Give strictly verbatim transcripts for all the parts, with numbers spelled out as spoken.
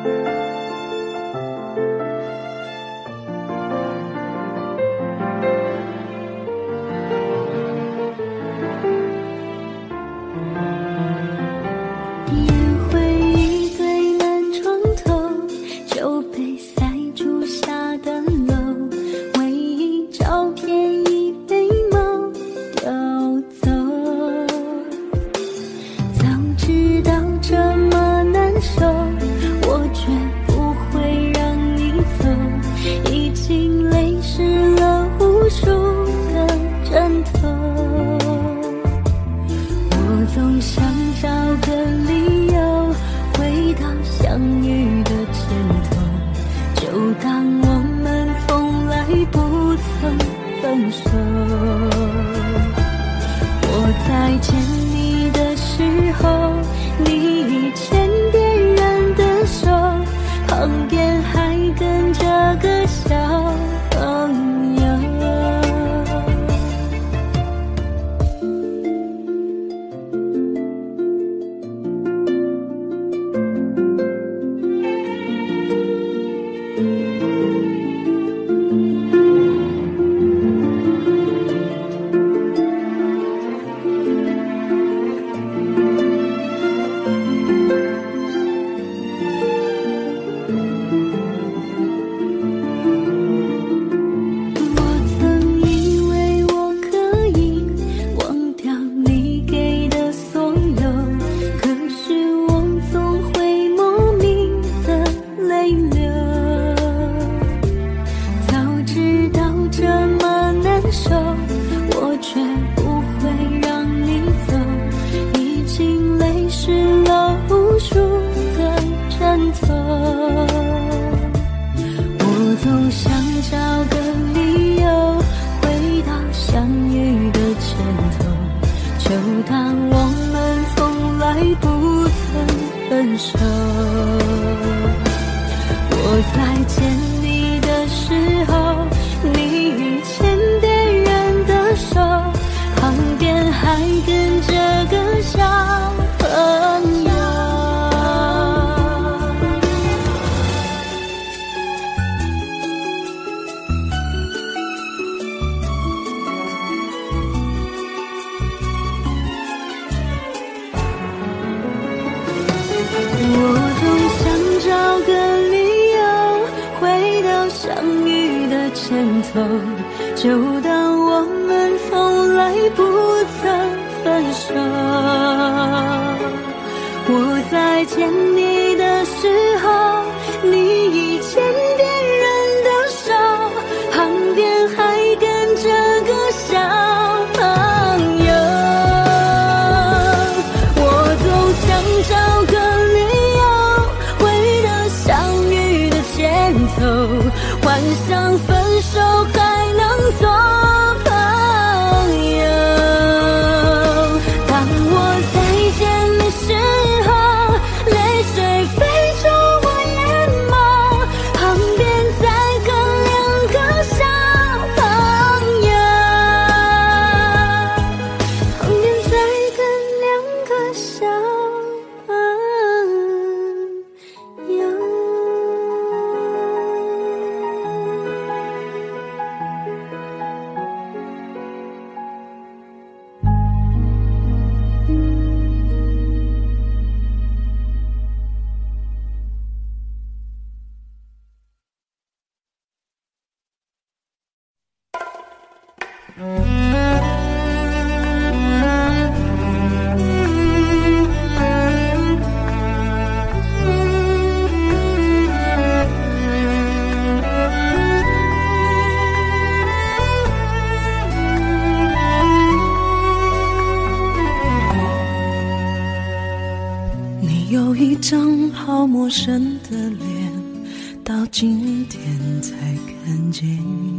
陌生的脸，到今天才看见，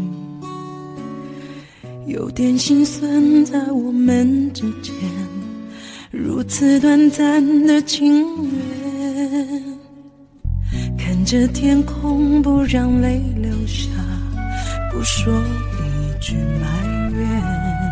有点心酸在我们之间，如此短暂的情缘。看着天空，不让泪流下，不说一句埋怨，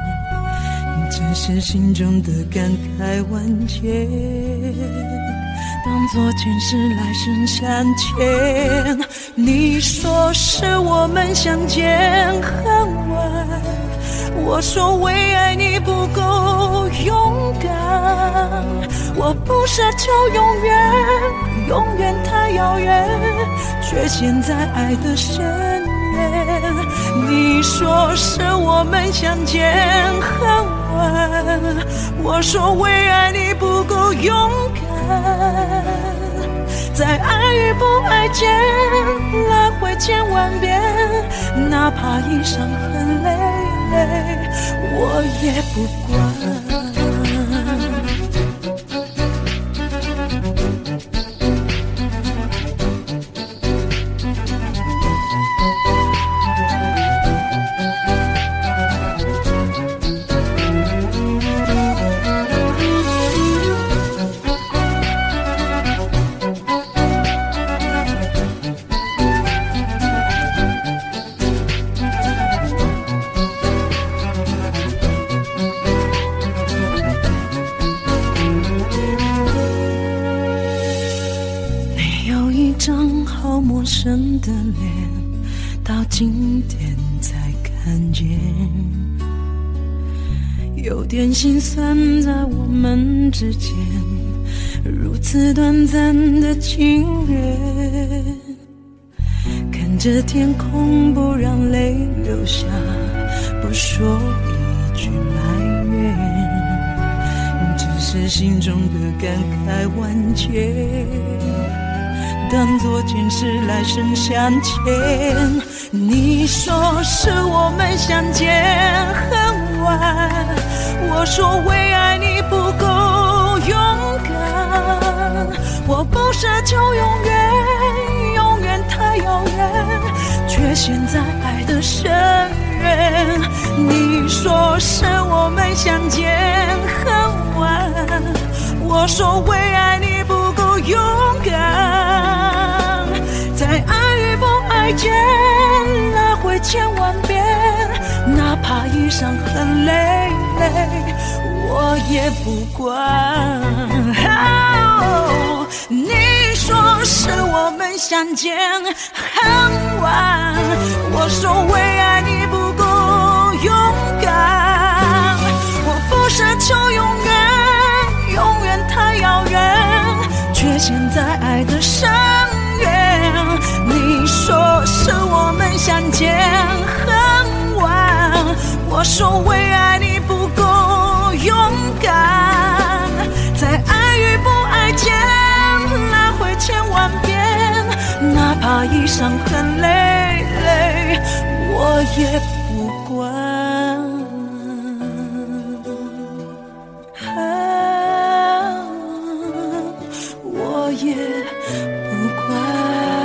只是心中的感慨万千。 当作前世来生相欠。你说是我们相见恨晚，我说为爱你不够勇敢。我不奢求永远，永远太遥远，却陷在爱的深渊。你说是我们相见恨晚，我说为爱你不够勇敢。在爱与不爱间来回千万遍，哪怕一伤痕累累，我也不管。陌生的脸，到今天才看见，有点心酸在我们之间，如此短暂的情缘。看着天空，不让泪流下，不说一句埋怨，只是心中的感慨万千。当作前世来生相欠。你说是我们相见恨晚，我说为爱你不够勇敢。我不奢求永远，永远太遥远，却陷在爱的深渊。你说是我们相见恨晚，我说为爱你不够勇敢。在爱与不爱间来回千万遍，哪怕一伤痕累累，我也不管。哦，你说是我们相见恨晚，我说为爱你不够勇敢。我不奢求永远，永远太遥远，却陷在爱的深渊。你说是我们相见恨晚，我说为爱你不够勇敢。在爱与不爱间来回千万遍，哪怕一伤痕累累，我也不管。啊，我也不管。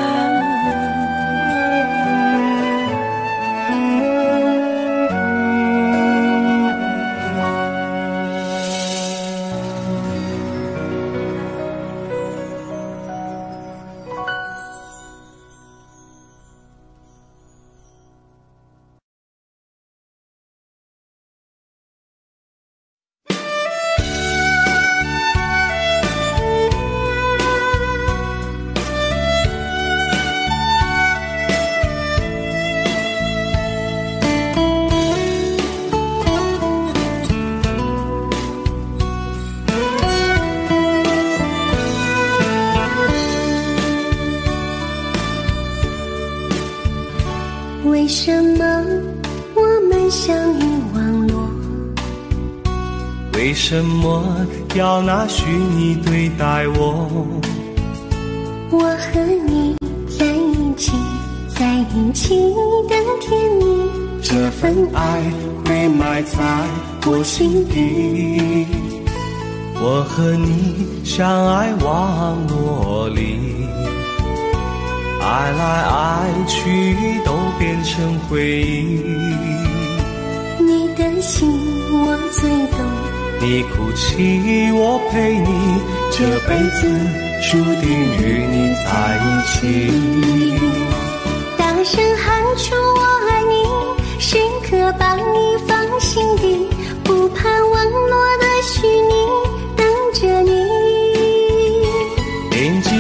为什么我们相遇网络？ 为什么要拿虚拟对待我？ 我和你在一起，在一起的甜蜜， 这份爱会埋在我心底。我和你相爱网络里，爱来爱去都变成回忆。 你的心我最懂， 你哭泣我陪你，这辈子注定与你在一起。 大声喊出我爱你，时刻把你放心底，不怕网络的虚拟等着你。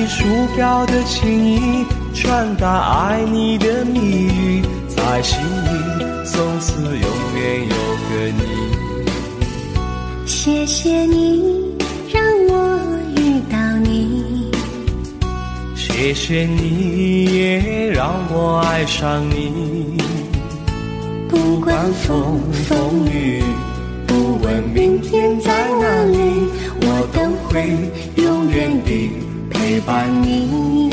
起鼠标的情意，传达爱你的谜语，在心里从此永远有个你。 谢谢你让我遇到你， 谢谢你也让我爱上你。不管风风雨，不问明天在哪里，我都会永远地陪伴你。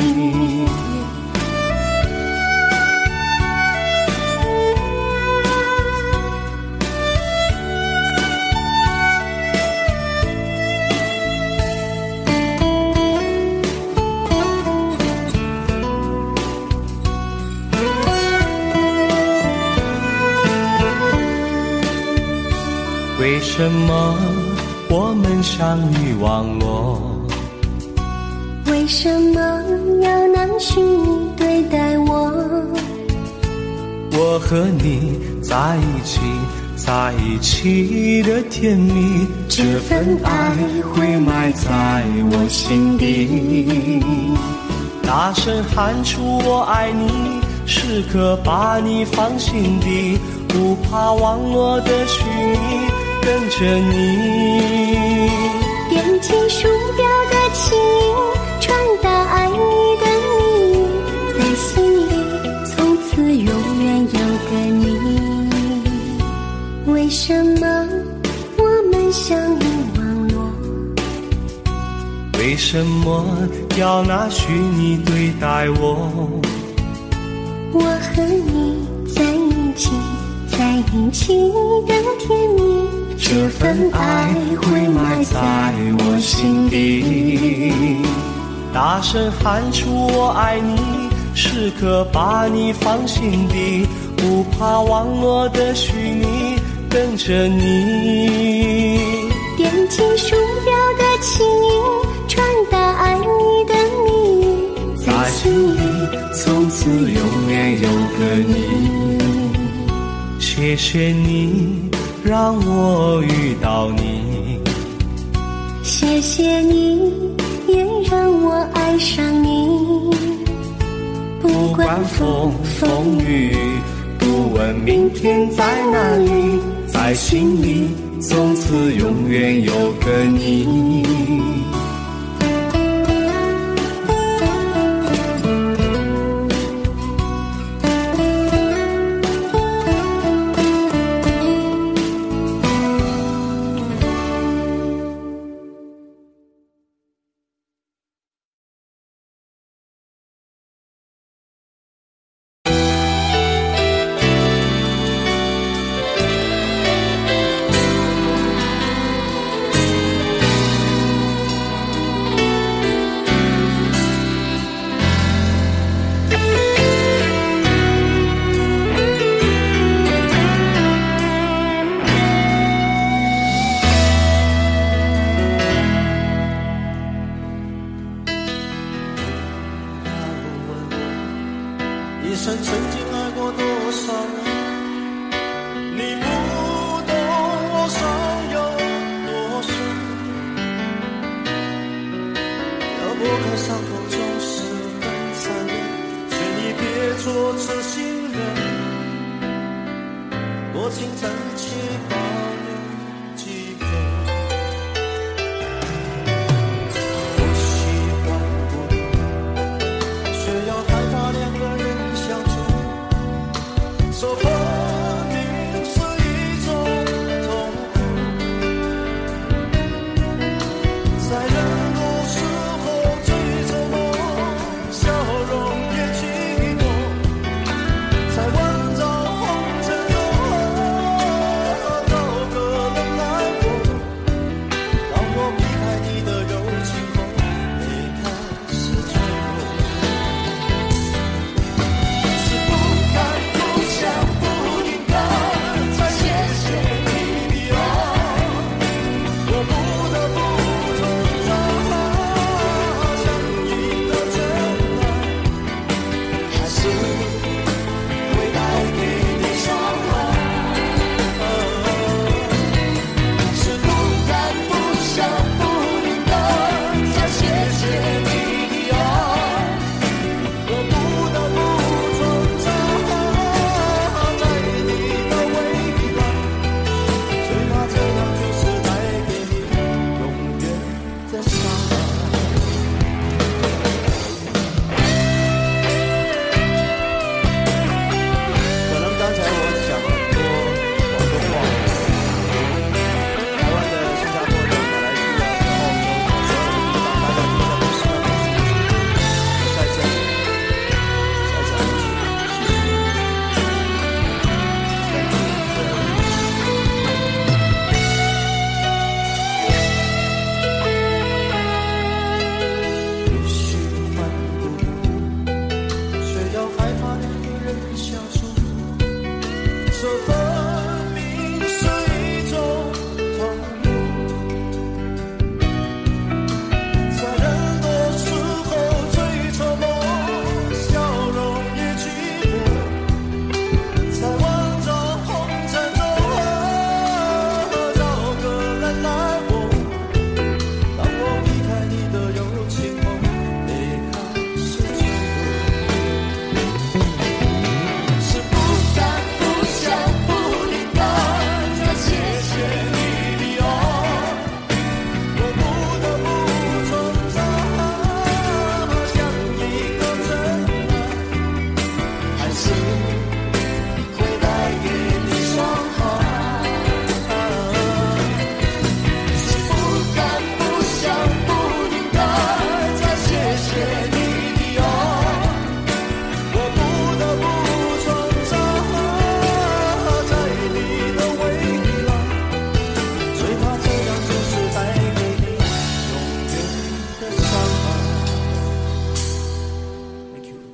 为什么我们相遇忘我？ 为什么要拿虚拟对待我？ 我和你在一起，在一起的甜蜜，这份爱会埋在我心底。大声喊出我爱你，时刻把你放心底，不怕网络的虚拟，跟着你。 点击鼠标的情，传达爱你的谜语，在心里从此永远有个你。为什么我们相遇网络？ 为什么要拿虚拟对待我？ 我和你在一起，在一起的甜蜜， 这份爱会埋在我心底。大声喊出我爱你，时刻把你放心底，不怕网络的虚拟，跟着你。 点击鼠标的情，传达爱你的谜语， 在心里从此永远有个你。谢谢你让我遇到你， 谢谢你也让我爱上你。 不管风风雨，不问明天在哪里，在心里从此永远有个你。 在万丈红尘中你的爱，我不得不存在在你的未来，最怕这样就是带给你永远的伤害。Thank you。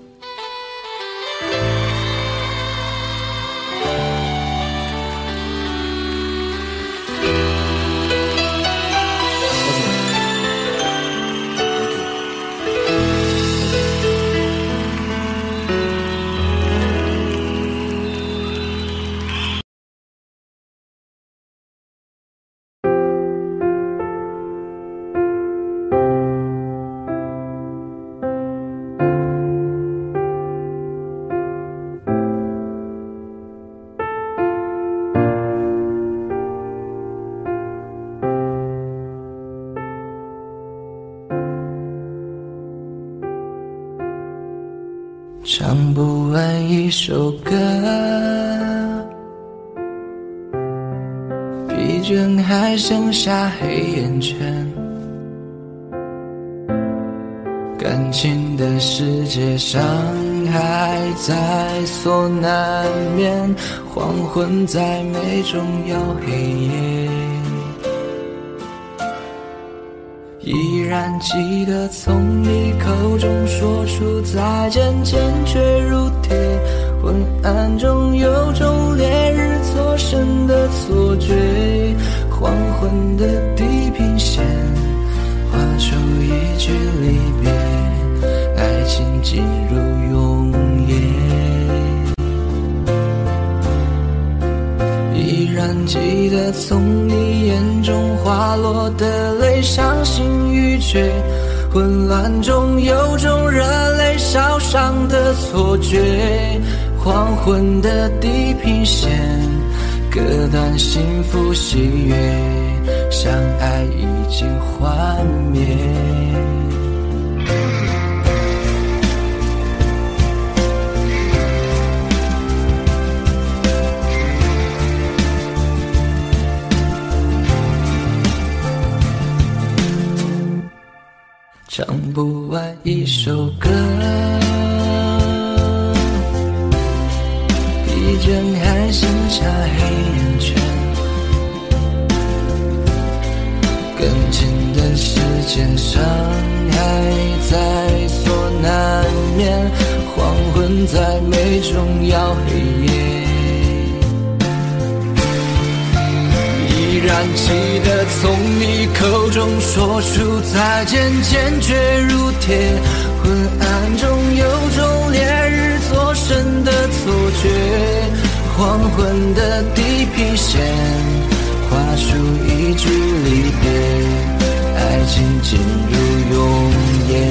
唱不完一首歌，疲倦还剩下黑眼圈，感情的世界伤害在所难免，黄昏在眉中摇黑夜，依然记得从你口中说出再见，坚决如铁，昏暗中有种烈日灼身的错觉，黄昏的地平线画出一句离别，爱情进入永夜，依然记得从你眼中滑落的泪，伤心欲绝，混乱中有种热泪烧伤的错觉，黄昏的地平线割断幸福喜悦，相爱已经幻灭。唱不完一首歌，疲倦还剩下黑眼圈，更近的时间伤害在所难免，黄昏在眉中摇黑夜，依然记得从你口中说出再见，坚决如铁，昏暗中有种烈日灼身的错觉，黄昏的地平线画出一句离别，爱情进入永夜，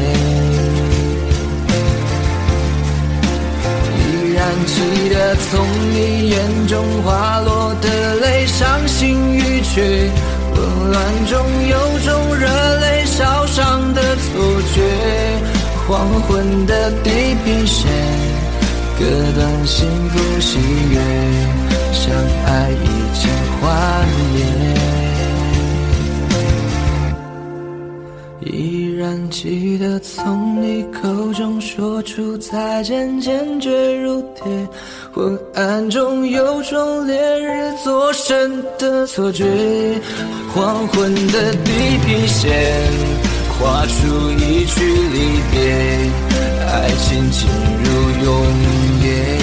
依然记得从你眼中滑落的泪，伤心欲绝，混乱中有种热泪烧伤的错觉，黄昏的地平线割断幸福喜悦，相爱已经幻灭，依然记得从你口中说出再见，坚决如铁，昏暗中有种烈日灼身的错觉，黄昏的地平线画出一句离别，爱情进入永夜，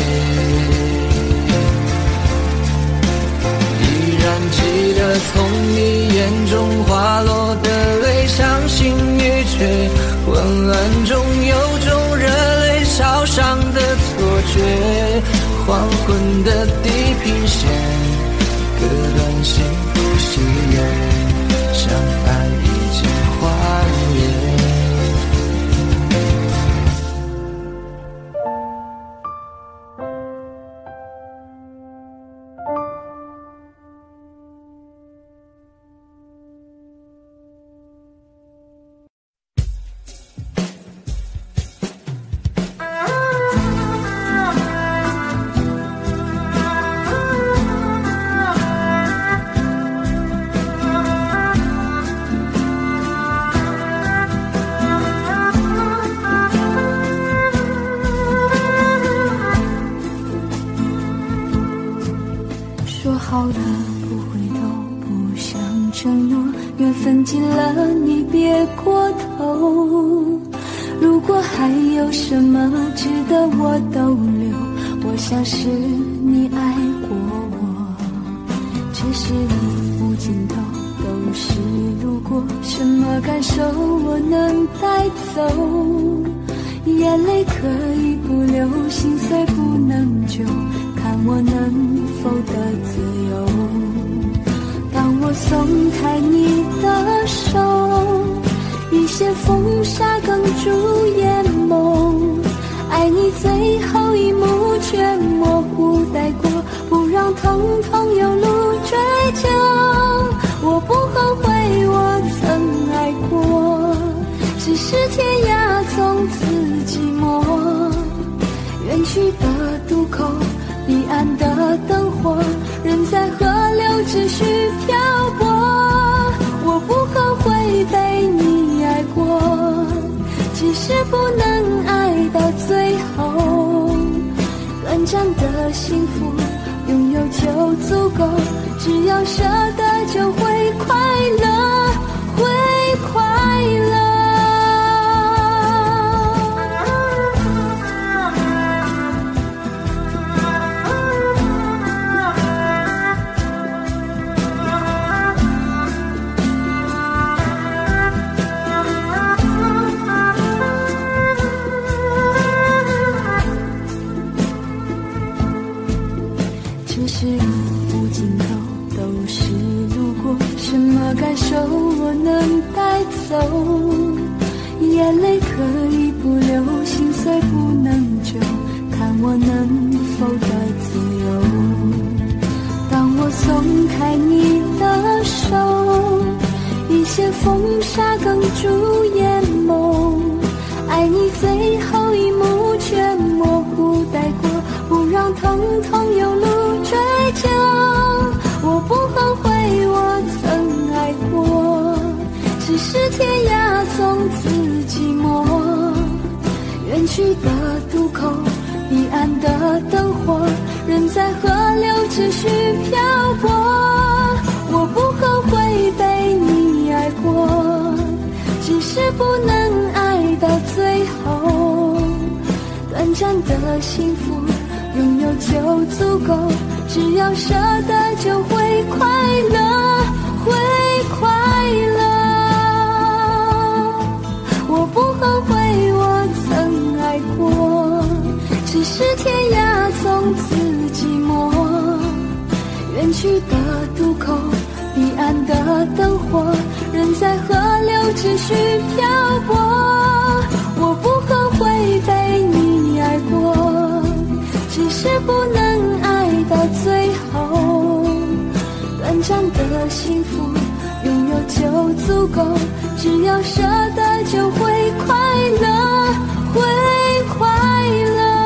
依然记得从你眼中滑落的泪，伤心欲绝，混乱中有种热泪烧伤的错觉，黄昏的地平线割断幸福喜悦，相爱已经幻灭。 越过头。如果还有什么值得我逗留，我想是你爱过我。这是无尽头，都是路过，什么感受我能带走？眼泪可以不流，心碎不能救，看我能否得自由。当我松开你的手，一些风沙哽住眼眸，爱你最后一幕却模糊带过，不让疼痛有路追究。我不后悔我曾爱过，只是天涯从此寂寞。远去的渡口，彼岸的灯火，人在河流只需漂泊。我不后悔被你爱过，只是不能爱到最后。短暂的幸福拥有就足够，只要舍得就会快乐，会快乐。感受我能带走，眼泪可以不流，心碎不能救，看我能否得自由。当我松开你的手，一些风沙哽住眼眸，爱你最后一幕却模糊带过，不让疼痛有路追究。我不后悔我曾爱过，只是天涯从此寂寞。远去的渡口，彼岸的灯火，人在河流只需漂泊。我不后悔被你爱过，只是不能爱到最后。短暂的幸福拥有就足够，只要舍得就会快乐，会快乐。我不后悔我曾爱过，只是天涯从此寂寞。远去的渡口，彼岸的灯火，人在河流只需漂泊。我不后悔被你爱过，只是不能爱到最后。短暂的幸福拥有就足够，只要舍得就会快乐，会快乐。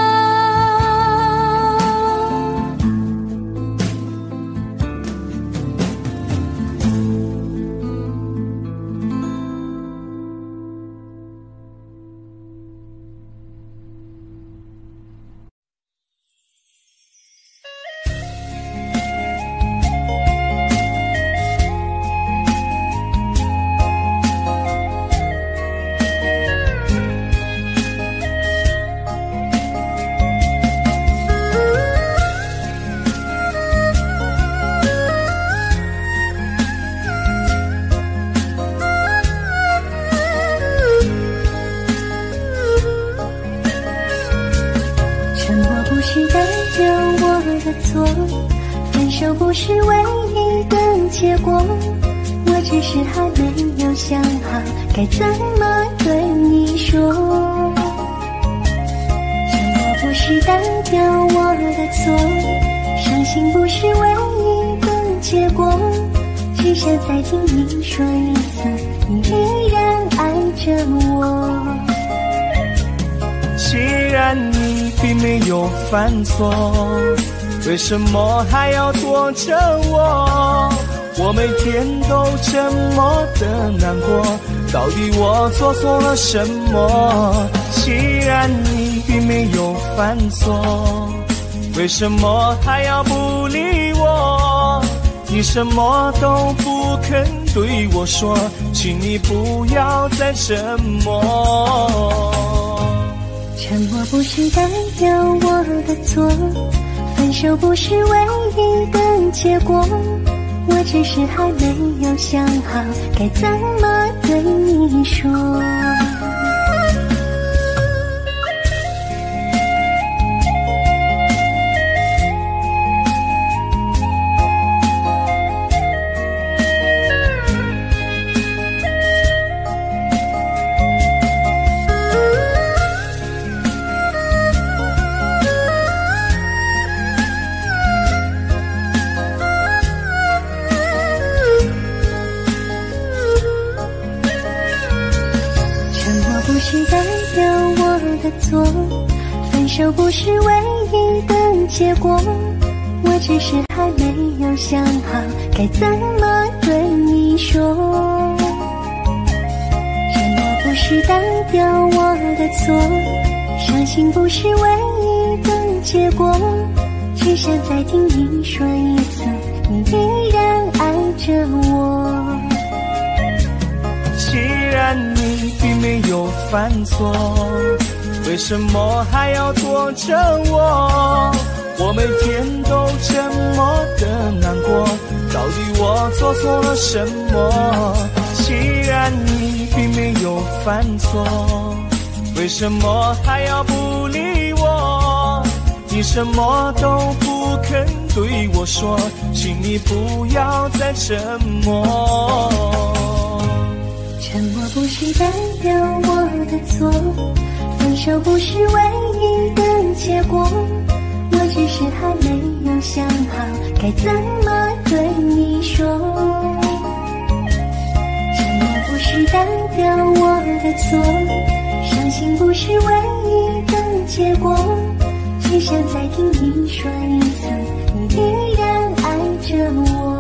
分手不是唯一的结果，我只是还没有想好该怎么对你说。沉默不是代表我的错，伤心不是唯一的结果，只想再听你说一次，你依然爱着我。 既然你并没有犯错，为什么还要躲着我？我每天都这么的难过，到底我做错了什么？既然你并没有犯错，为什么还要不理我？你什么都不肯对我说，请你不要再沉默。 沉默不是代表我的错，分手不是唯一的结果，我只是还没有想好该怎么对你说。错，分手不是唯一的结果，我只是还没有想好该怎么对你说。沉默不是代表我的错，伤心不是唯一的结果，只想再听你说一次，你依然爱着我。 既然你并没有犯错，为什么还要躲着我？我每天都这么的难过，到底我做错了什么？既然你并没有犯错，为什么还要不理我？你什么都不肯对我说，请你不要再沉默。 沉默不是代表我的错，分手不是唯一的结果，我只是还没有想好该怎么对你说。沉默不是代表我的错，伤心不是唯一的结果，只想再听你说一次，你依然爱着我。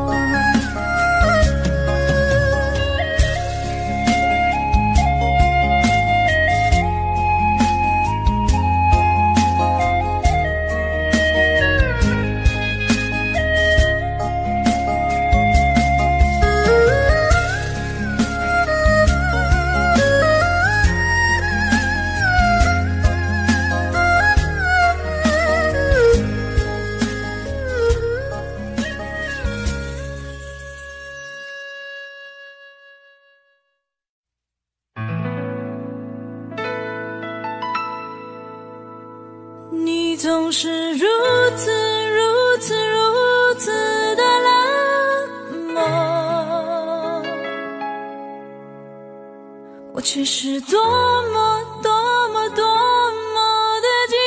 你总是如此如此如此的冷漠，我却是多么多么多么的寂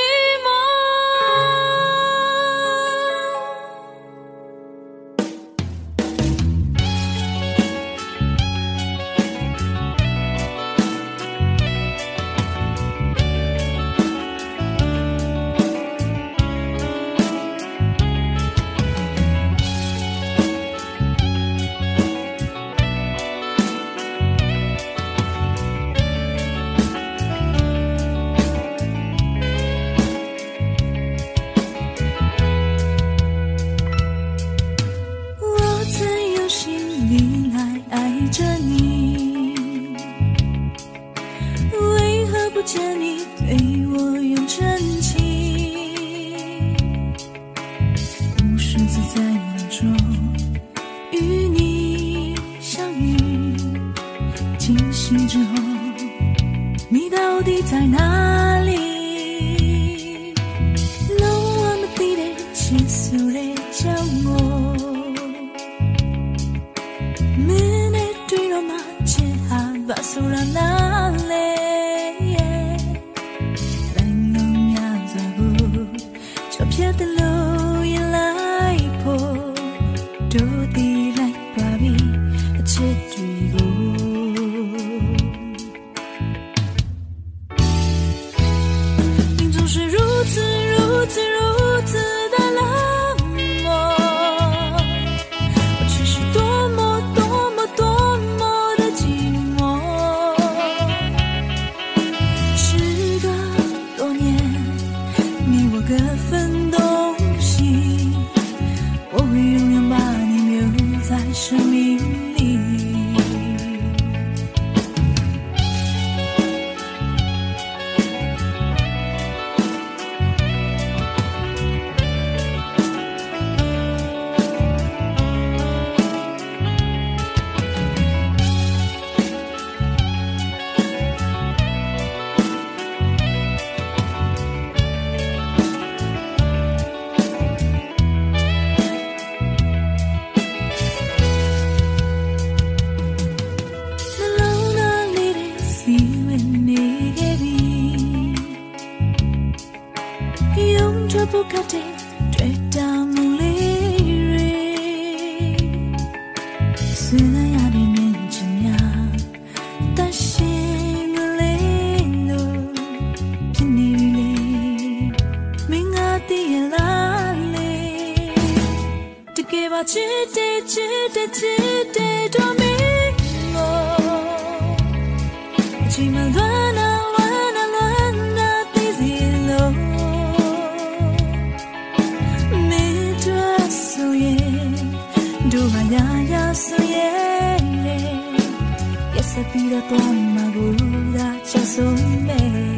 不可听，追到梦里瑞，虽然要对面怎样，但心里路，今年里，明啊的拉里，这个把只得只得只得多明我，起码乱啊。Sapira toma gura加索美，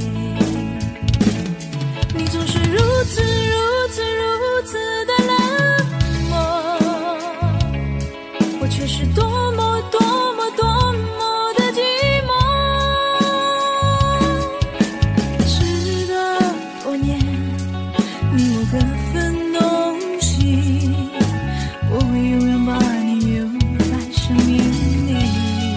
你总是如此如此如此的冷漠，我却是多么多么多么的寂寞。时隔多年，你我各分东西，我会永远把你留在生命里。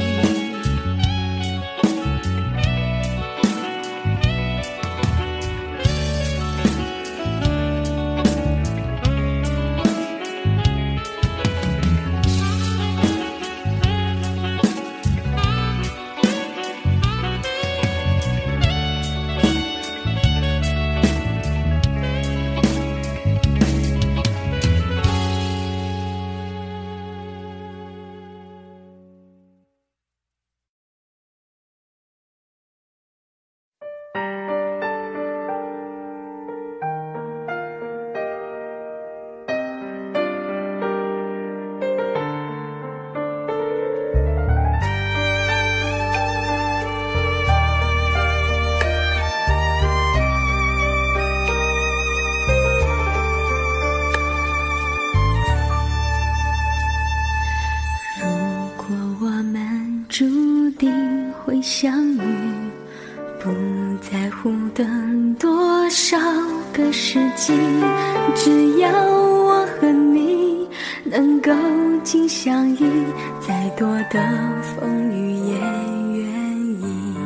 相遇，不在乎等多少个世纪，只要我和你能够紧相依，再多的风雨也愿意。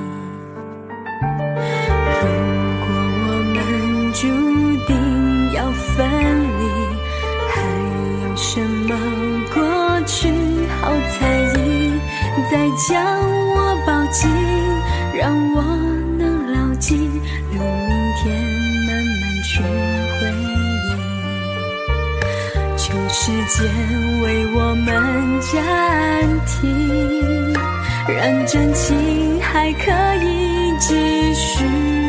如果我们注定要分离，还有什么过去好在意？再将我抱紧，让我能牢记，留明天慢慢去回忆。求时间为我们暂停，让真情还可以继续。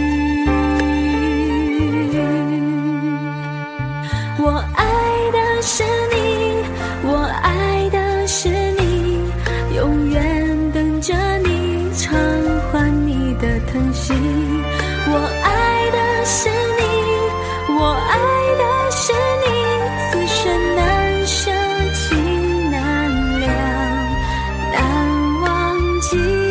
我爱的是你，我爱的是你，永远等着你偿还你的疼惜。我爱的是你，我爱的是你，此生难舍情难了，难忘记。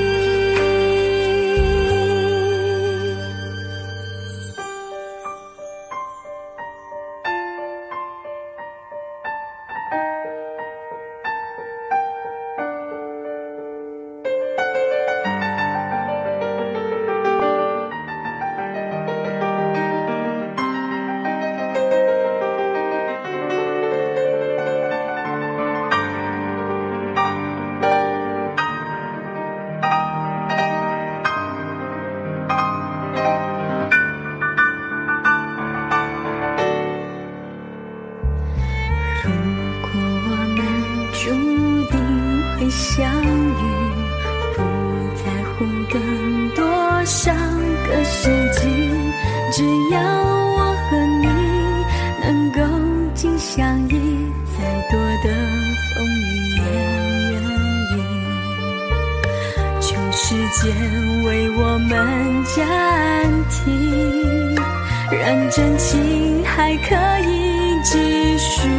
相遇，不在乎等多少个世纪，只要我和你能够紧相依，再多的风雨也愿意。求时间为我们暂停，让真情还可以继续。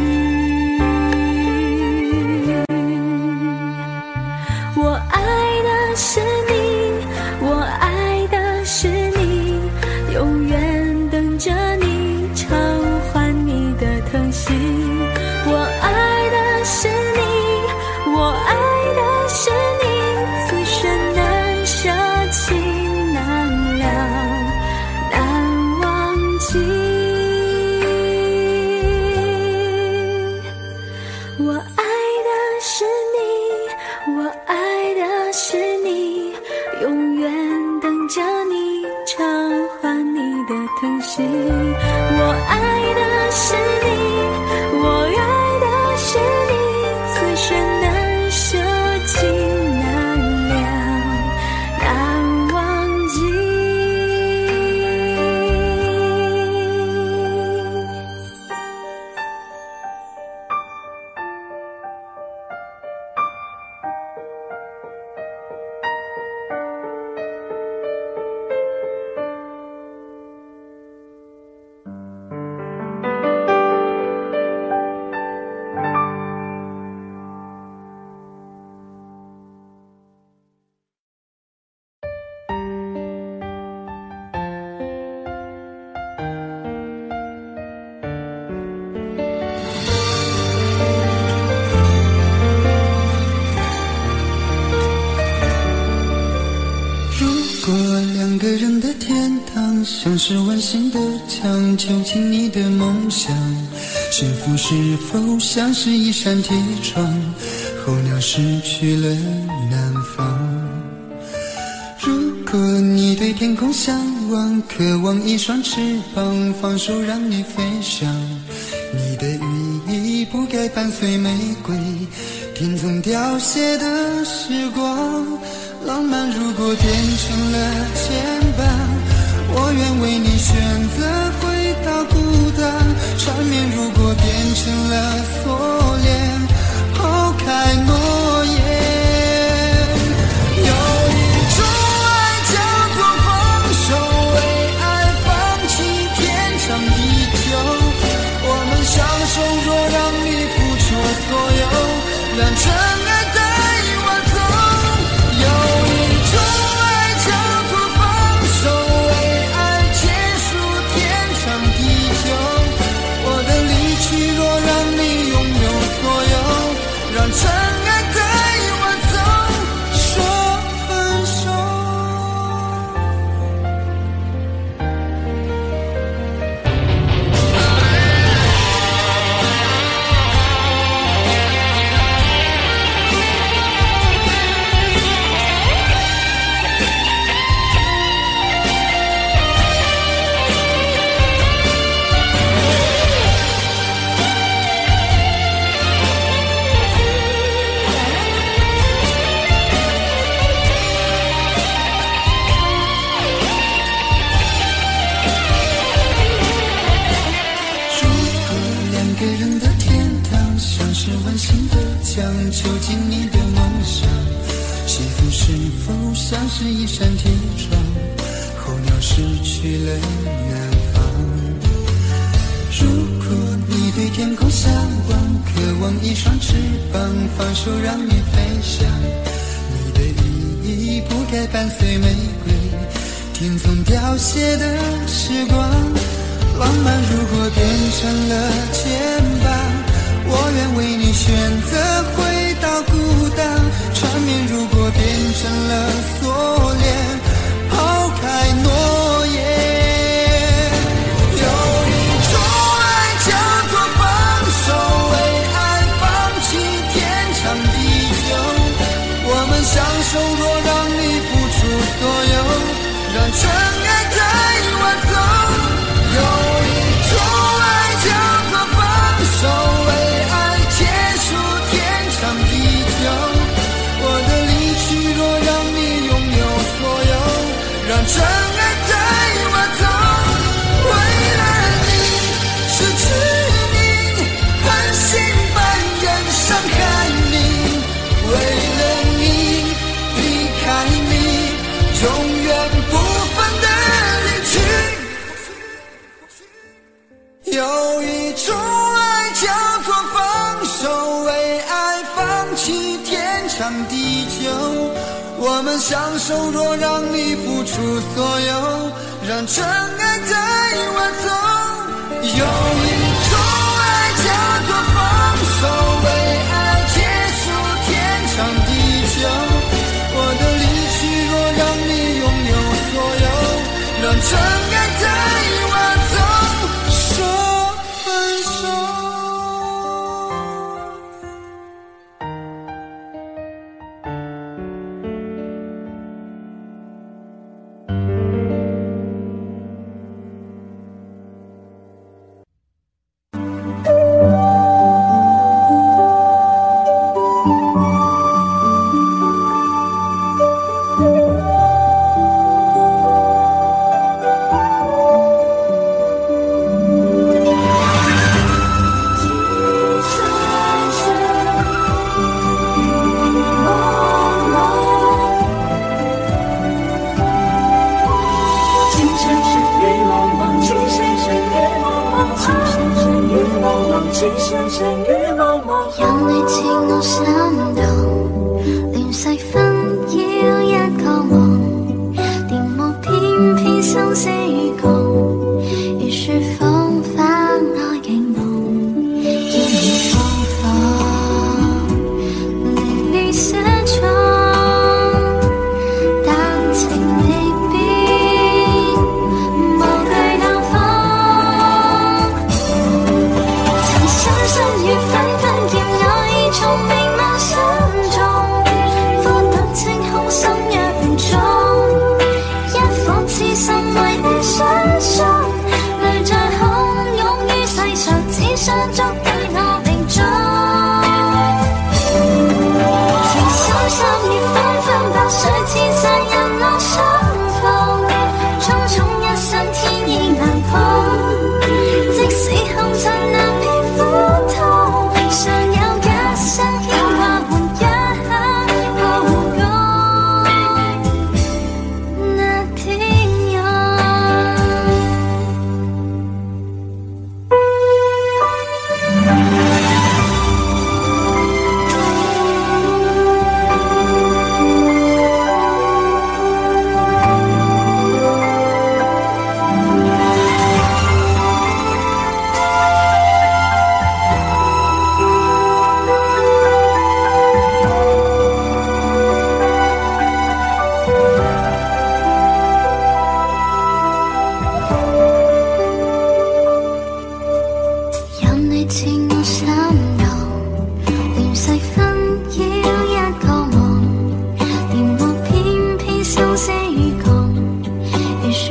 我爱的是你，我爱的是你，永远等着你偿还你的疼惜。我爱的是你，我爱的是你，此生难舍情难了，难忘记。 堂，像是温馨的墙，囚禁你的梦想。幸福是否像是一扇铁窗，候鸟失去了南方。如果你对天空向往，渴望一双翅膀，放手让你飞翔。你的羽翼不该伴随玫瑰，听从凋谢的时光。浪漫如果变成了牵绊，我愿为你选择回到孤单。缠绵如果变成了锁链，抛开诺言。有一种爱叫做放手，为爱放弃天长地久。我们相守，若让你付出所有，让真爱带我走。有一种爱叫做放手，为爱结束天长地久。我的离去若让你拥有所有，让真爱带我走，说分手。囚禁你的梦想，幸福是否像是一扇铁窗，候鸟失去了南方。如果你对天空向往，渴望一双翅膀，放手让你飞翔。你的羽翼不该伴随玫瑰，听从凋谢的时光。浪漫如果变成了牵绊，我愿为你选择回到孤单。缠绵如果变成了锁链，抛开诺言。有一种爱叫做放手，为爱放弃天长地久。我们相守，若让你付出所有，让真爱带我走。有一种爱叫做放手，为爱结束天长地久。我的离去若让你拥有所有，让真爱带我走。为了你失去你，狠心把人伤害你。为了你离开你，永远不分的离去。有一种爱叫做放手，为爱放弃天长地久。我们相守，若让你付出所有，让真爱带我走。有一种爱叫做放手，为爱结束天长地久。我的离去若让你拥有所有，让真爱带我走，说分手。 有你似我心動，亂世紛擾一個夢，電幕偏偏生死講，如說謊反愛景夢，要你放放，令你寫錯，但情未變，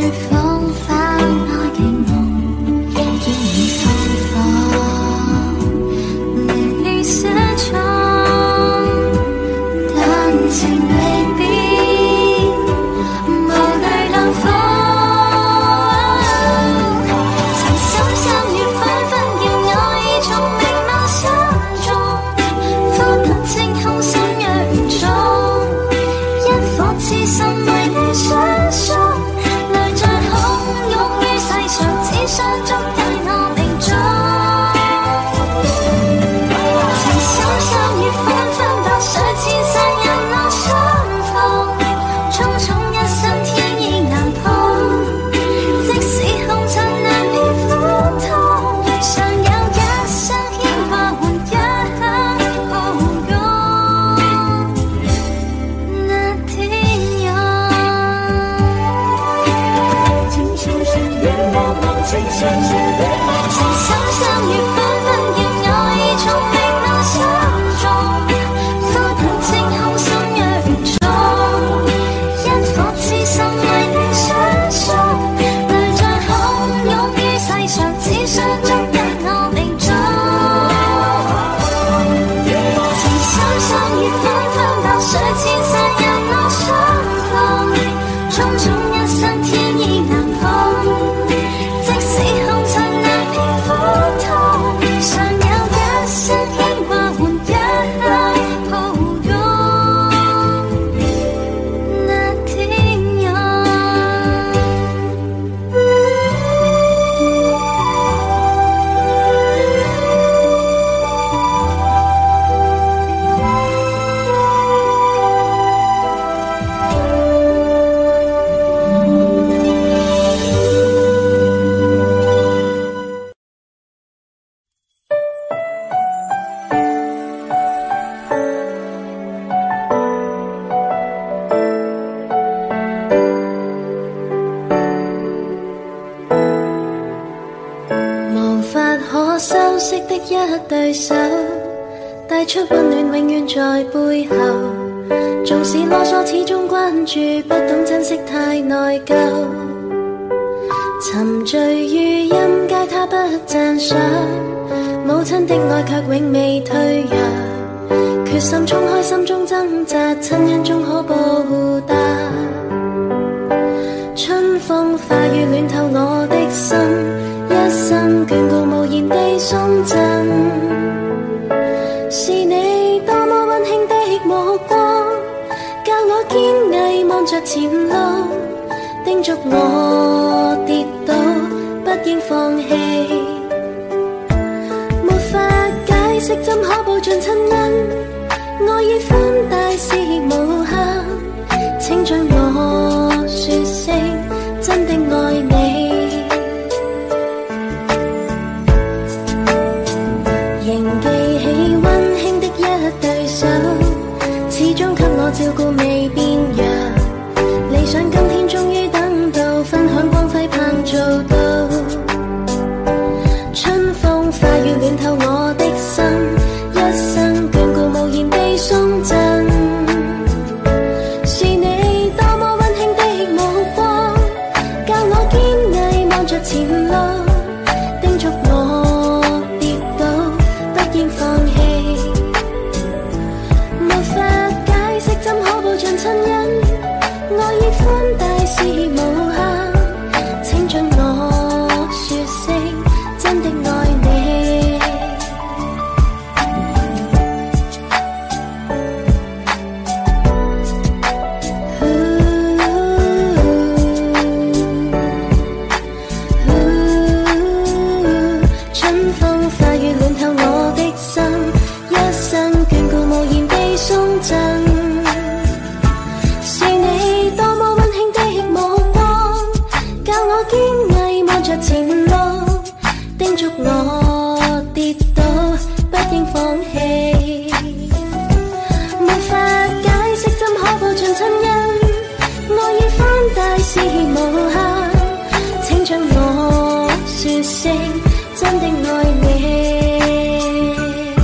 帶出溫暖永遠在背後，縱使囉嗦始終關注，不懂珍惜太內疚，沉醉於音階他不讚賞，母親的愛卻永未退讓，決心衝開心中掙扎，親恩終可報答。春風化雨暖透我的心，一生眷顧無言地送贈，是你多麼溫馨的目光，教我堅毅望着前路，叮囑我跌倒不應放棄。沒法解釋怎可報盡親恩，愛與寬大是無限，請准我說聲真的愛你。仍記起溫馨的一對手，始終給我照顧未變弱，理想今天終於等到，分享光輝盼做到。春風化雨暖透我的心，一生眷顧無言地送贈，是你多麼溫馨的目光，教我堅毅望着前路，叮囑我跌倒不應放棄。沒法解釋怎可報盡親恩，愛與寬大是無限，請准我說聲真的愛你。春風化雨暖透我的心，一生眷顧無言地送贈，是你多麼溫馨的目光，教我堅毅望着前路，叮囑我跌倒不應放棄。沒法解釋怎可報盡親恩，愛與寬大是無限，請准我說聲真的愛你。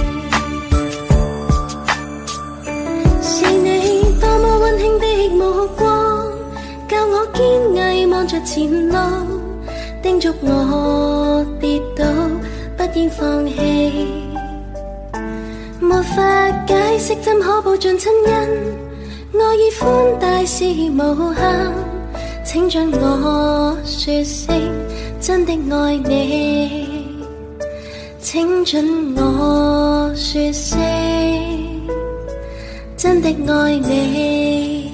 是你多麼溫馨的目光，教我堅毅望着前叮囑我跌倒不應放棄。沒法解釋怎可報盡親恩，愛意寬大是無限，請准我說聲真的愛你，請准我說聲真的愛你。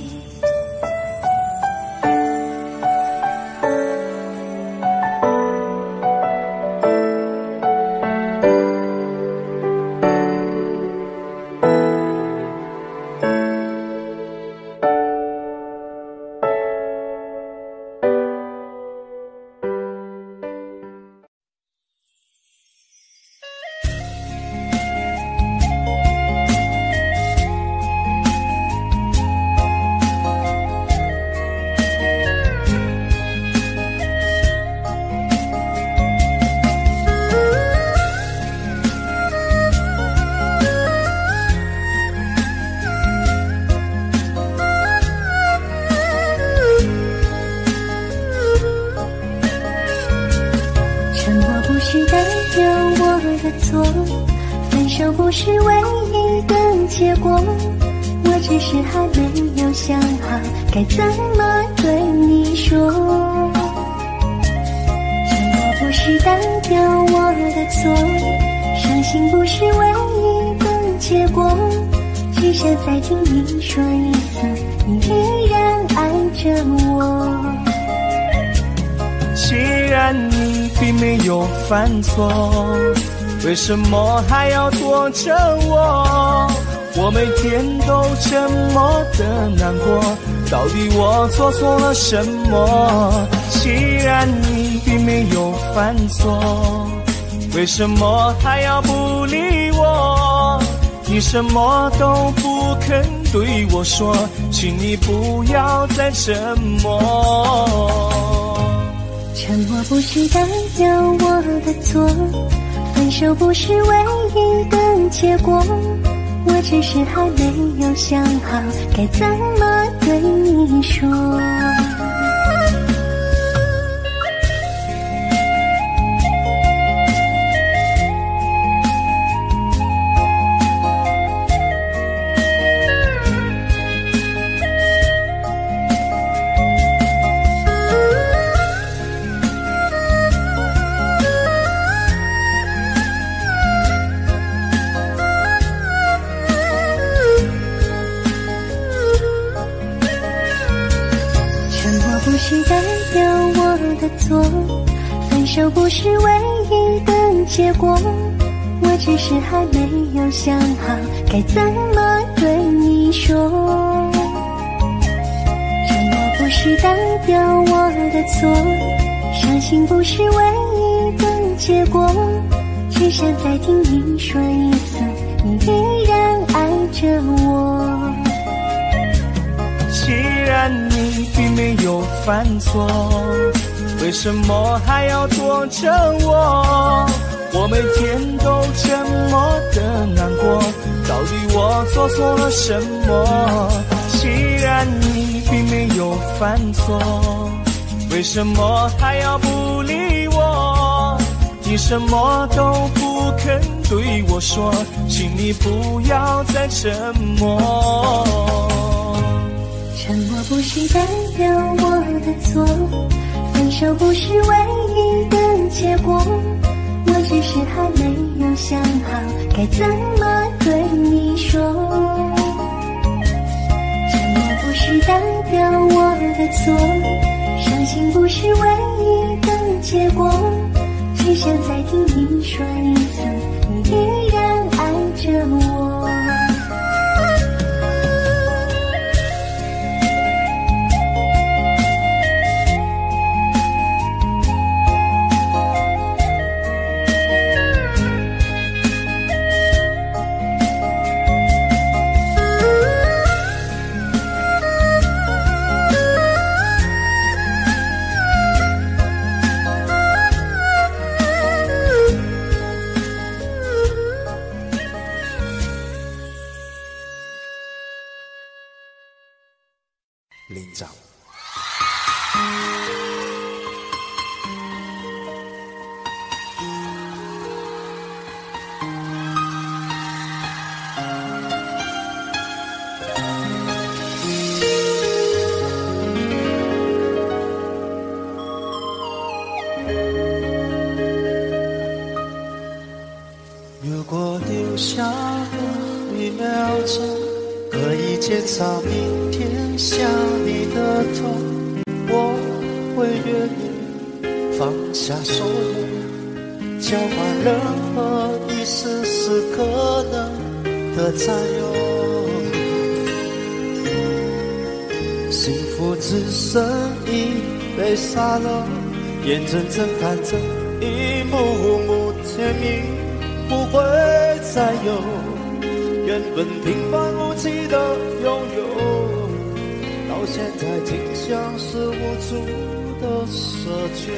是代表我的错，分手不是唯一的结果，我只是还没有想好该怎么对你说。沉默不是代表我的错，伤心不是唯一的结果，只想再听你说一次，你依然爱着我。 既然你并没有犯错，为什么还要躲着我？我每天都这么的难过，到底我做错了什么？既然你并没有犯错，为什么还要不理我？你什么都不肯对我说，请你不要再沉默。 沉默不是代表我的错，分手不是唯一的结果，我只是还没有想好该怎么对你说。不是代表我的错，分手不是唯一的结果，我只是还没有想好该怎么对你说。沉默不是代表我的错，伤心不是唯一的结果，只想再听你说一次，你依然爱着我。 既然你并没有犯错，为什么还要躲着我？我每天都这么的难过，到底我做错了什么？既然你并没有犯错，为什么还要不理我？你什么都不肯对我说，请你不要再沉默。 沉默不是代表我的错，分手不是唯一的结果，我只是还没有想好该怎么对你说。沉默不是代表我的错，伤心不是唯一的结果，只想再听你说一次，你依然爱着我。 如果留下了一秒钟，可以减少明天想你的痛，我会愿意放下所有，交换任何一丝丝可能的占有。幸福只剩一杯沙漏，眼睁睁看着一幕幕甜蜜不会再有，原本平凡无奇的拥有，到现在竟像是无助的奢求。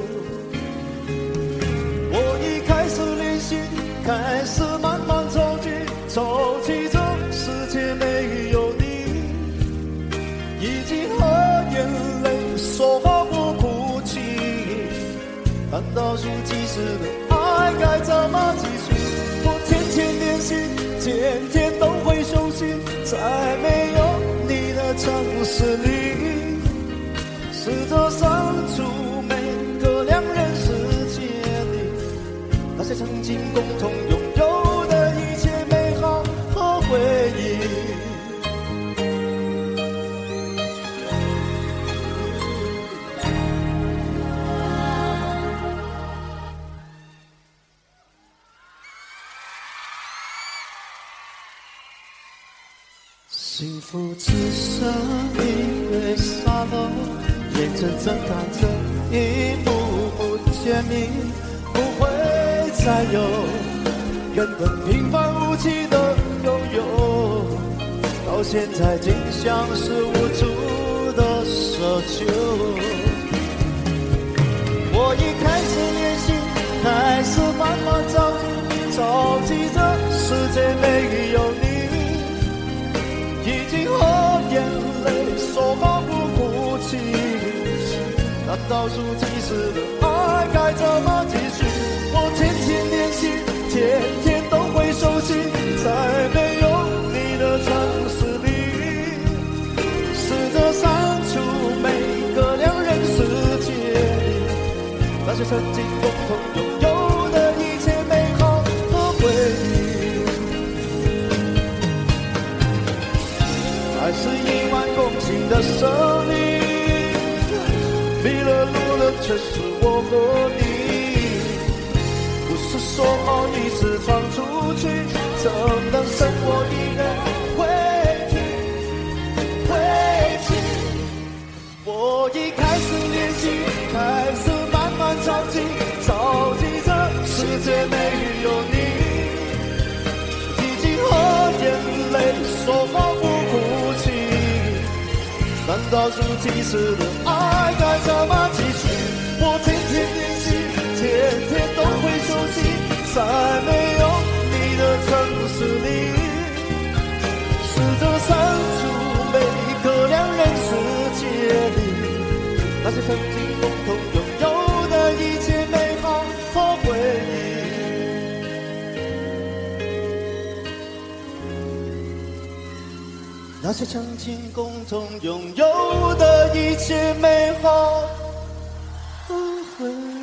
我已开始练习，开始慢慢抽泣，抽泣这世界没有你，已经和眼泪说好不哭泣。难道数几时的爱该怎么继续？我天天练习，天天都会休息，在没有你的城市里，试着删除每个两人世界里那些曾经共同拥有的一切美好和回忆。幸福只剩一杯沙漏，眼睁睁看着一幕幕甜蜜不会再有，原本平凡无奇的拥有，到现在竟像是无助的奢求。我已开始练习，开始慢慢着急，着急这世界没有你，已经和眼泪说好不哭泣。难道数几时的爱该怎么继续？我天天练习，天天都会熟悉，在没有你的城市里，试着删除每个两人世界里那些曾经共同拥有的一切美好和回忆。爱是一万公顷的森林，迷了路的却是我和你。不是说好一次闯出去，怎能剩我一人回去回去？我已开始练习，开始慢慢着急，着急这世界没有你，已经和眼泪说好不哭泣。难道数几时的爱该怎么继续？我天天练习，天天都会休息，在没有你的城市里，试着删除每个两人世界里那些曾经共同拥有的一切美好和回忆。那些曾经共同拥有的一切美好和回忆。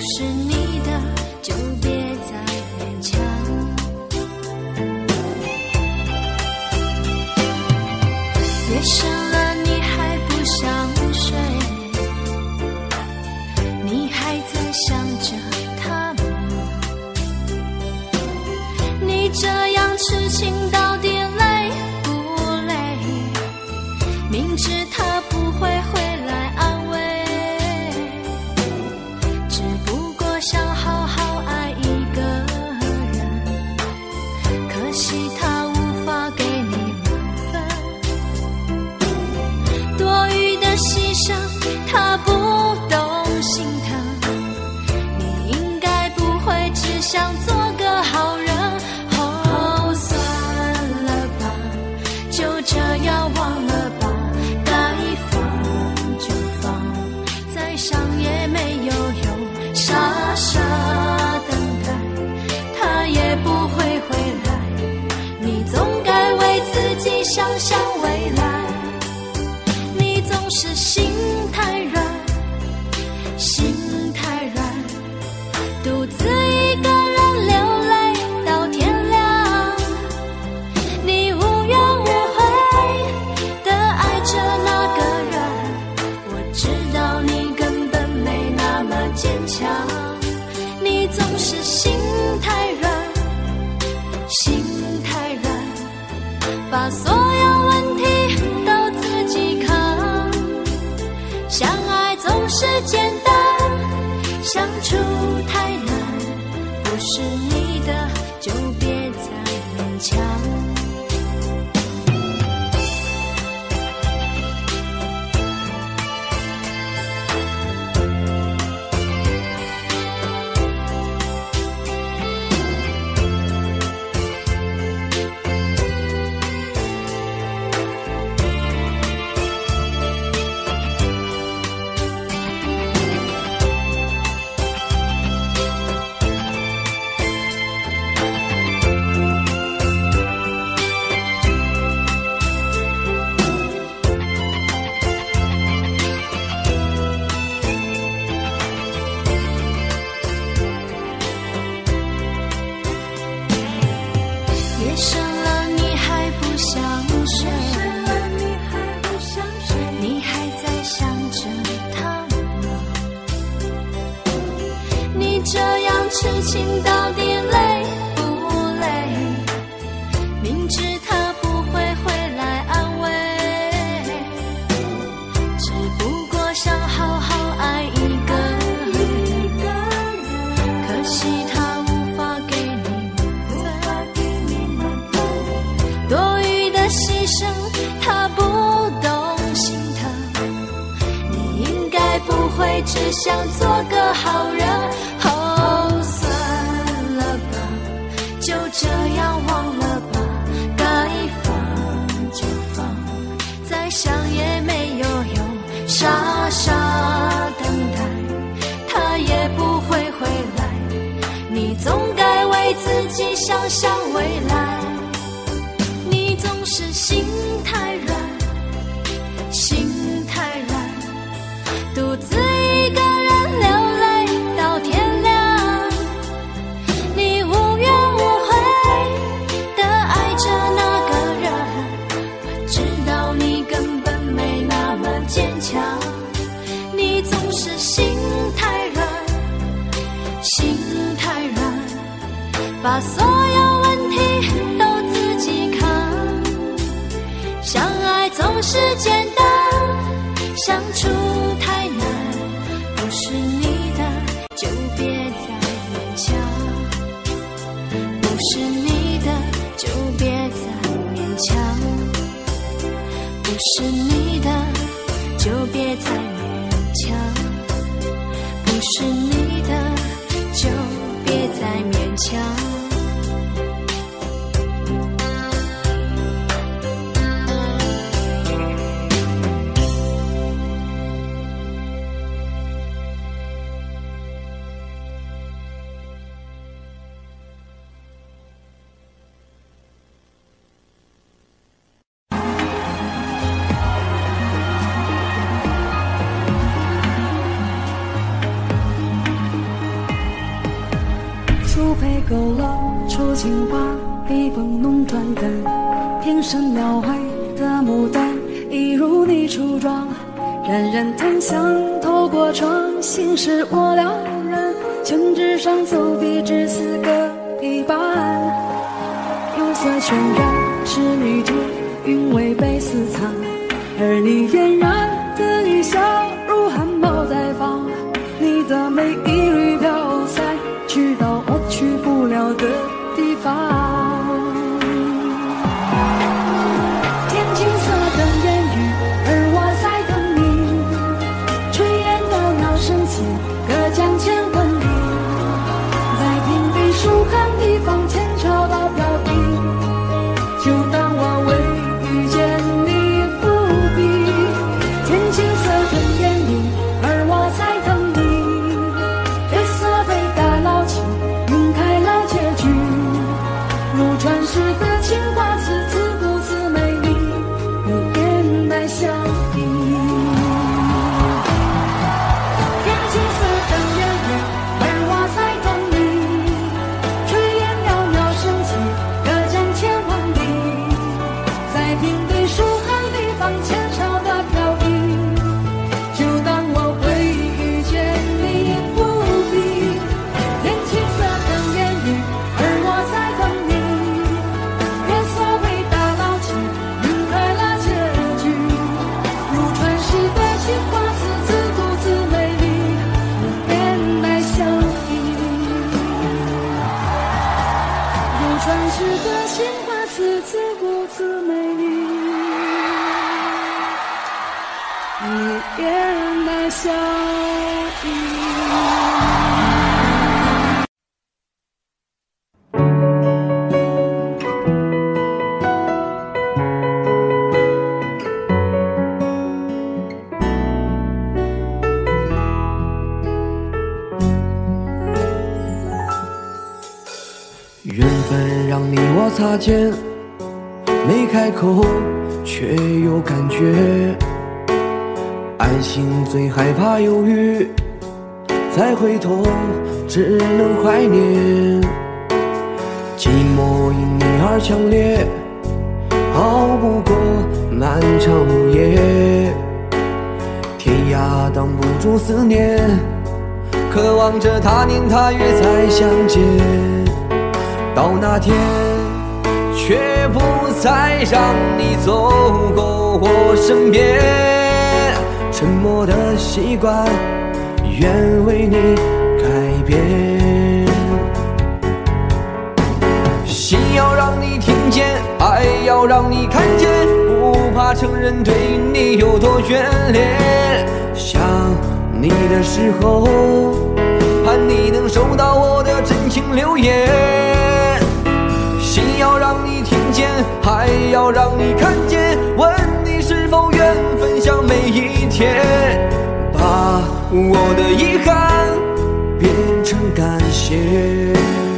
是你的就别再勉强。夜深了你还不想睡，你还在想着他吗？你这样痴情到底累不累？明知他不会回来安慰，只不过想好好爱一个人，可惜他无法给你满分，多余的牺牲他不懂心疼，你应该不会只想做个好人。哦，算了吧，就这样忘了吧，该放就放，再想也没有用，傻傻等待，他也不会回来，你总该为自己想想未来。你总是心太软，心太软，独自一个人流泪到天亮，你无怨无悔地爱着那个人，我知道你根本没那么坚强。你总是心太软，心太软，把所有问题都自己扛，相爱总是简单，相处太难，不是你的就别再勉强。夜深了你还不想睡，你还在想着他吗？你这样痴情到底累不累？明知他不会回来安慰，只不过想好好爱一个人，可惜他无法给你多余的牺牲他不懂心疼，你应该不会只想做个好人。哦，算了吧，就这样忘了吧，该放就放，再想也没有用，傻傻等待，他也不会回来，你总该为自己想想未来。你总是心太软，心太软，独自一个人流泪到天亮，你无怨无悔地爱着那个人，我知道你根本没那么坚强。你总是心太软，心太软，把所有问题都自己扛，相爱总是简单，相处太难，不是你的就别再勉强，不是你的就别再勉强，不是你的就别再勉强，不是你的就别再勉强。 飞勾勒出情话，笔锋浓转淡，平生描绘的牡丹，一如你初妆。冉冉檀香透过窗，心事我了然。宣纸上走笔至四个一半，釉色渲染是女体，韵味被私藏。而你嫣然的一笑，如汗毛在放。你的美一缕飘散，去到我去不了的地方。天青色的烟雨，而我在等你。炊烟袅袅升起，隔江千万里。在平地疏寒地方，前潮到飘逸。就当我未遇见你伏笔。天青色的烟雨，而我在等你。月色被打捞起，晕开了结局。如传世的情话，字字不字美丽，与年代相依。天青色的烟雨，而我在等你。炊烟袅袅升起，隔江千万里。在平地疏寒地方，前潮的飘逸。就当我会遇见你伏笔。天青色的烟雨，而我在等你。月色被打捞起，晕开了结局。如传世的情话，字字不字美丽，与年代相依。如传世的情话，字字不字美丽，与年代相依。 缘分让你我擦肩，没开口却有感觉。爱情最害怕犹豫，再回头只能怀念。寂寞因你而强烈，熬不过漫长午夜。天涯挡不住思念，渴望着他年他月再相见。到那天，却不再让你走过我身边。沉默的习惯，愿为你改变。心要让你听见，爱要让你看见，不怕承认对你有多眷恋。想你的时候，盼你能收到我的真情留言。心要让你听见，还要让你看见，问你是否愿分享每一天，把我的遗憾变成感谢。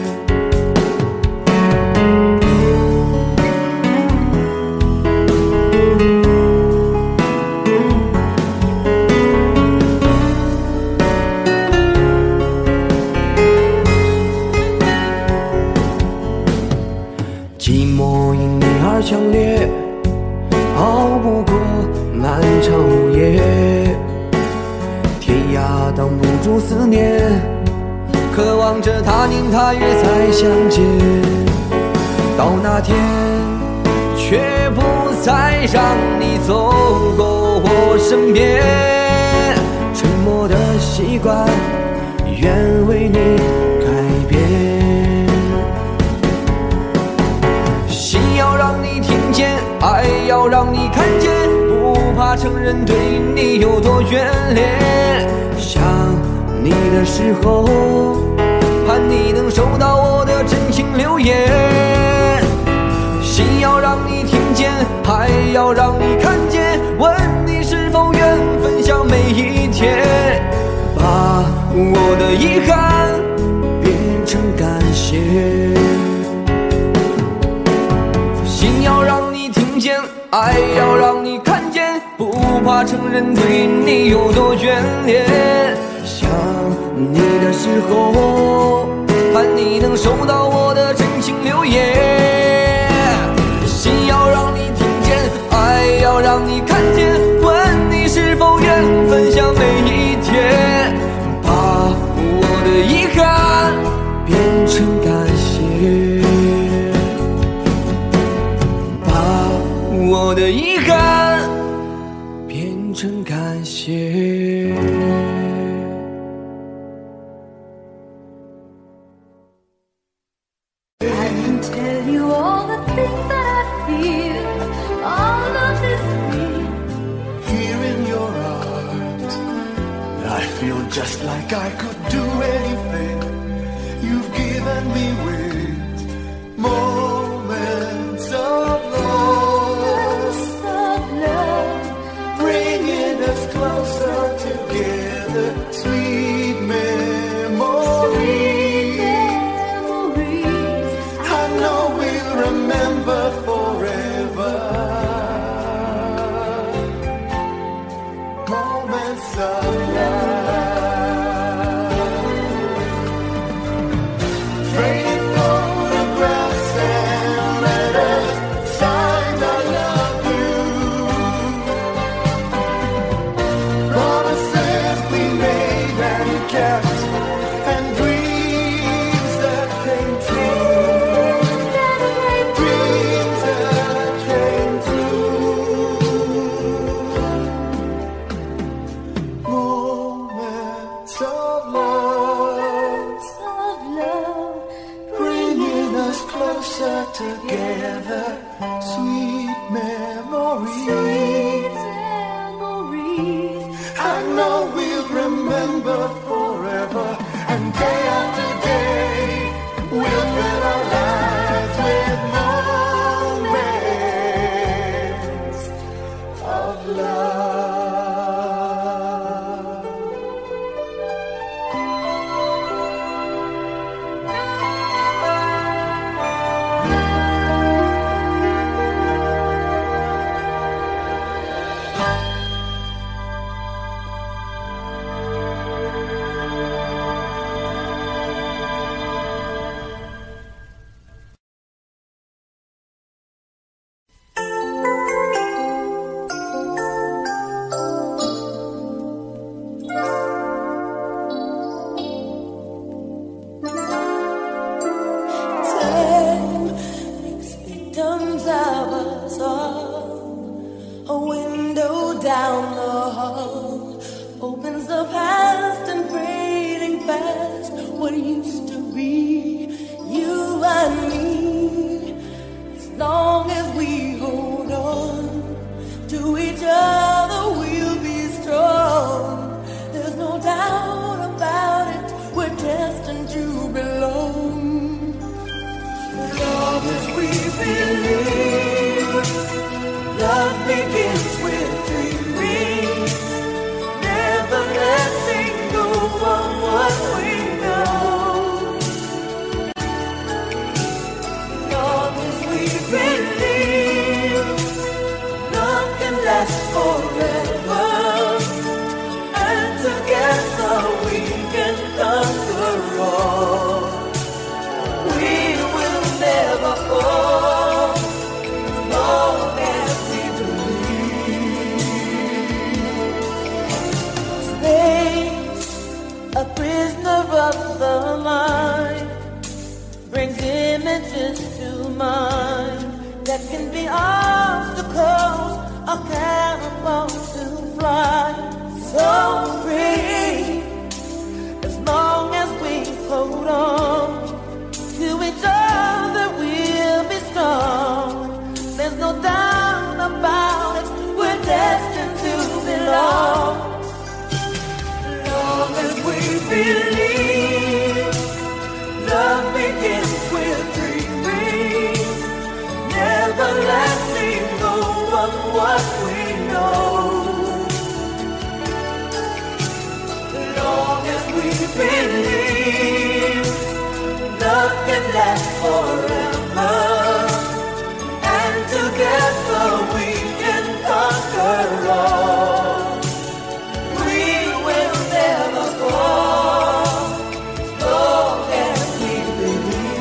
强烈，熬不过漫长午夜。天涯挡不住思念，渴望着他年他月再相见。到那天，却不再让你走过我身边。沉默的习惯，愿为你改变。心要让你听见，爱要让你看见，不怕承认对你有多眷恋。想你的时候，盼你能收到我的真情留言。心要让你听见，还要让你看见，问你是否愿分享每一天，把我的遗憾变成感谢。心要让你听见，爱要让你看见，不怕承认对你有多眷恋。想你的时候，盼你能收到我的真情留言。心要让你听见，爱要让你看见，问你是否愿分享每一天，把我的遗憾变成感谢，把我的遗憾变成感谢。 Just like I could do anything you've given me with moments of love, bringing us closer together, sweet memories. I know we'll remember forever moments of love. Together, sweet memories. I know we'll remember forever, and day after day we'll fill our lives with moments of love. We will never fall, as long as we believe.